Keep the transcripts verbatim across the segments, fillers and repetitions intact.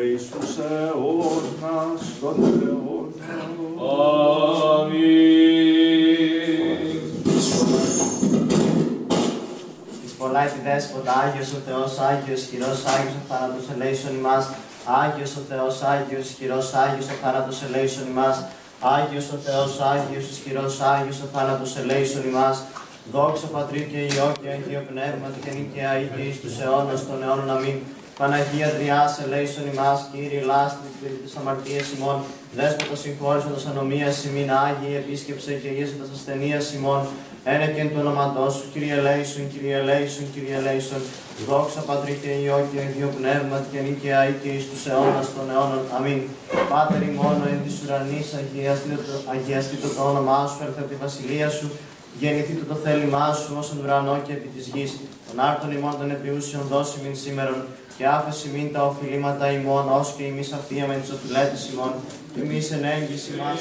εις τους αιώνας των αιώνων. Αμήν. Εις πολλά τη Δέσποτα, Άγιος ο Θεός, Άγιος χειρός, Άγιος ο θάνατος ελέησον ημάς. Άγιος ο Θεός, Άγιος χειρός, Άγιος ο θάνατος ελέησον ημάς. Άγιος ο Θεός, Άγιος ισχυρός, Άγιος ο θάνατος ελέησον ημάς. Δόξα Πατρί και Υιό και Αγίο Πνεύματι και νικαία ή και εις τους αιώνας των αιώνων. Αμήν. Παναγία Τριάς, ελέησον ημάς, Κύριε λάστρη της αμαρτίας ημών, Δέσποτα συγχώρησον τας ανομίας ημίν, Άγιοι επίσκεψε και ίεσε τας ασθενείας ημών, ένεκεν του ονόματός σου, Κύριε ελέησον, Κύριε ελέησον, Κύριε ελέησον. Δόξα Πατρί και Υιό και Αγίο Πνεύματι και νικαία ή και εις τους αιώνας των αιώνων. Αμήν. Πάτερ ημών εν της ουρανής, αγιαστήτω το όνομά σου, έλθε από τη βασιλεία σου. Γεννηθήτω το θέλημά σου ως εν ουρανό και επί της γης. Των άρτων ημών των επιούσιων δώσει μην σήμερον, και άφεση μην τα οφειλήματα ημών, ως και εμείς αφίαμε τις οφειλέτες ημών. Και εμείς εν έγκυση μας.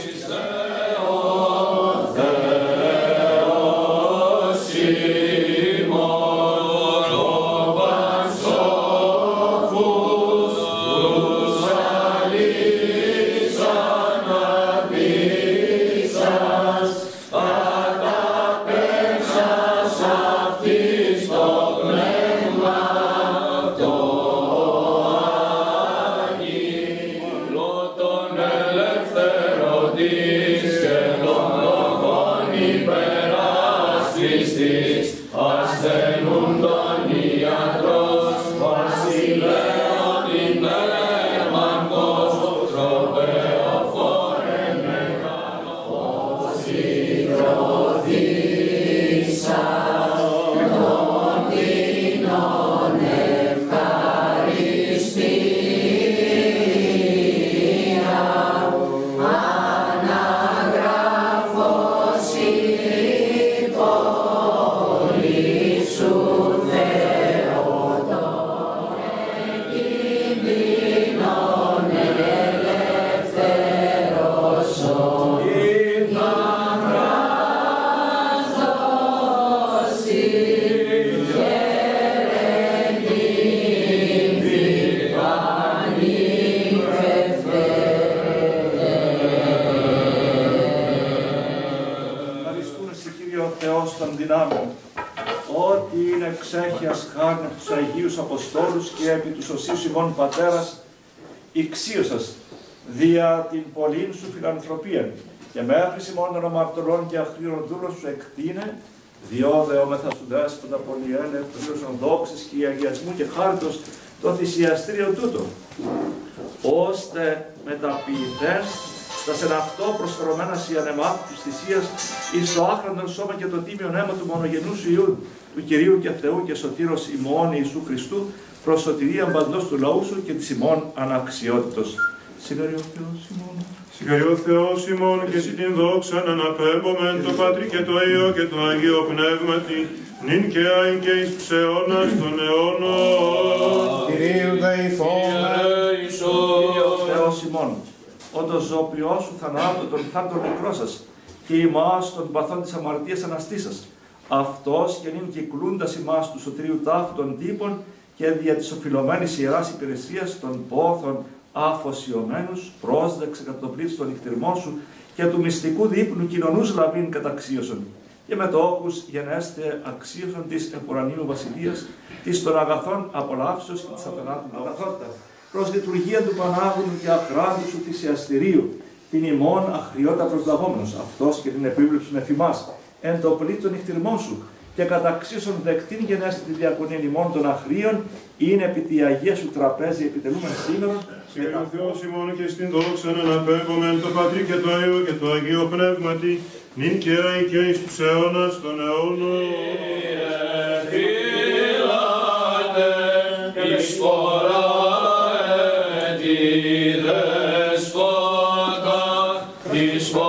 Και επί τους οσίους ημών πατέρας, ηξίωσας δια την πολλήν σου φιλανθρωπίαν, και μέχρι ημών των αμαρτωλών και αχρήρων δούλων σου εκτείνε, διόδεομεθα σου Δέσποτα πολυέλε, πλήρωσον δόξης και αγιασμού και χάριτος το θυσιαστήριο τούτο, ώστε μεταποιηθέν τα σεν αυτό προσφερωμένας η ανεμάθου της θυσίας εις το άχραντον σώμα και το τίμιον αίμα του μονογενού σου Υιού, του Κυρίου και Θεού και Σωτήρος ημών Ιησού Χριστού, προς σωτηρία παντός του λαού σου και της ημών αναξιότητος. Συγχαρεί ο Θεός ημών. Συγχαρεί ο Θεός ημών και εσύ την δόξα να αναπέμπομεν το Πατρί και το Υιό και το Αγίο Πνεύματι, νυν και άιν και εις τους αιώνας των αιώνων. Κυρίου δεηθώμεν. Κύριε ο Θεός ημών, όντως ζωοποιός σου θανάτου τον θάνατον μικρό σας, και ημάς των παθών της αμαρτίας αναστήσας. Αυτός και νυν κυκλούντας ημάς του σωτηρίου τάφου των τύπων και δια της οφειλωμένης ιεράς υπηρεσίας των πόθων αφοσιωμένους, πρόσδεξε κατά το πλήθος των νυχτηρμών σου και του μυστικού δείπνου κοινωνούς λαβήν καταξίωσον. Και με το όχους γενέστε αξίωσον της επουρανίου βασιλείας, της των αγαθών απολαύσεως και της αθανάτου αγαθότητα. Προς λειτουργία του Πανάγωνου και αχράντου σου θυσιαστηρίου, την ημών αχριότα προσλαβόμενος, αυτός και την επίβλεψον εφημάς, εν το πλήθος των νυχτηρμών σου, και καταξίωσον δεκτήν γενέστη τη διακονία ημών των αχρίων, είναι επί τη Αγία σου τραπέζι επιτελούμεν σήμερα. Συγχαρεί ο Θεός ημών και στην δόξα να αναπέμπομεν το Πατρί και το Υιό και το Αγίο Πνεύματι, νυν και άι και εις τους αιώνας των αιώνων. Φύλατε εις φορά τη Δέσποτα, εις φορά